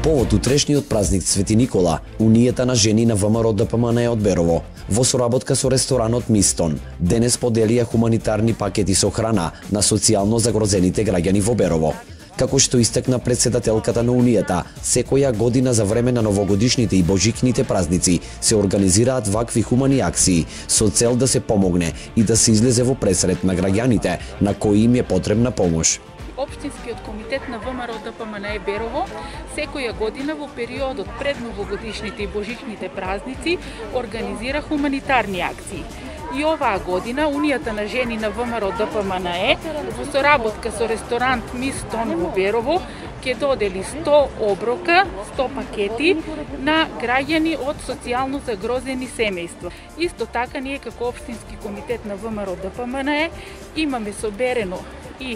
повод утрешниот празник Свети Никола, Унијата на жени на ВМРО ДПМН од Берово, во соработка со ресторанот Мистон, денес поделија хуманитарни пакети со храна на социјално загрозените граѓани во Берово. Како што истакна претседателката на Унијата, секоја година за време на новогодишните и божикните празници се организираат вакви хумани акции со цел да се помогне и да се излезе во пресрет на граѓаните на кои им е потребна помош. Општинскиот комитет на ВМРО ДПМН Берово секоја година во периодот пред новогодишните и божичните празници организира хуманитарни акции. И оваа година Унијата на жени на ВМРО ДПМН во соработка со ресторант Мистон во Берово ќе додели 100 оброка, 100 пакети на граѓани од социјално загрозени семејства. Исто така ние како општински комитет на ВМРО ДПМН имаме соберено и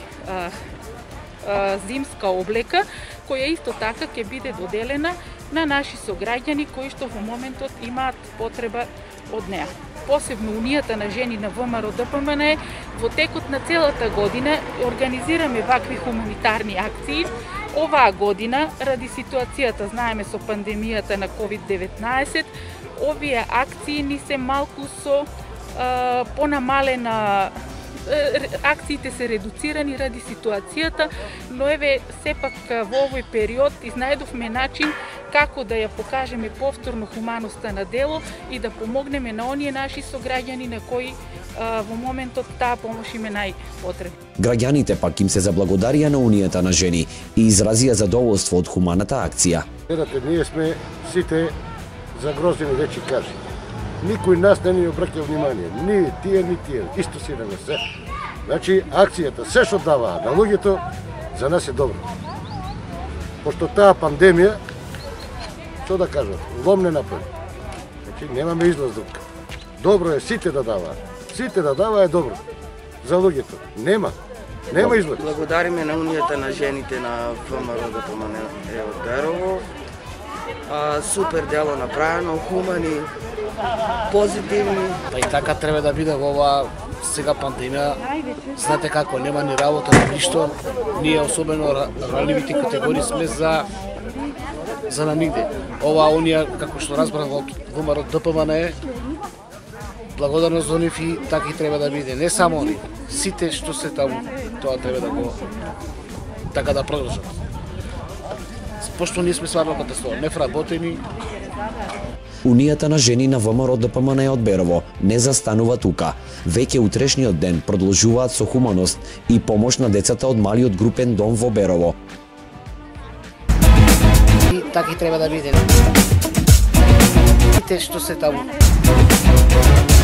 зимска облека, која исто така ќе биде доделена на наши сограѓани кои што во моментот имаат потреба од неа. Посебно Унијата на жени на ВМРО ДПМН во текот на целата година организираме вакви хуманитарни акции. Оваа година, ради ситуацијата, знаеме, со пандемијата на COVID-19, овие акции ни се малку со понамалена, акциите се редуцирани ради ситуацијата, но еве сепак во овој период изнајдовме начин како да ја покажеме повторно хуманоста на дело и да помогнеме на оние наши сограѓани на кои во моментот таа помош им е најпотребна. Граѓаните пак им се заблагодарија на Унијата на жени и изразија задоволство од хуманата акција. Гледате, ние сме сите загрозени, веќе кажи. Никој нас не ни обраќа внимание, ни тие, ни тие, исто си на се. Значи, акцијата, се што даваа на луѓето, за нас е добро. Пошто таа пандемија, што да кажат, лом не направи. Значи, немаме излаз друг. Добро е сите да даваат. Сите да даваа е добро. За луѓето. Нема излаз. Благодариме на Унијата на жените на ВМРО ДПМН од Берово. Супер дело направено, хумани, позитивни. Па и така треба да биде во оваа сега пандемија. Знаете како, нема ни работа, ни ништо. Ние особено ранливите категории сме за на нигде. Оваа Унија, како што разбрав од ВМРО ДПМН, благодарност за нив и така и треба да биде. Не само они, сите што се таму, тоа треба да го така да продолжат. Пошто ние сме стварно катастрофа, не вработени. Унијата на жени на ВМРО ДПМН од Берово не застанува тука. Веќе утрешниот ден продолжуваат со хуманост и помош на децата од малиот групен дом во Берово. И така и треба да биде. Сите што се таму.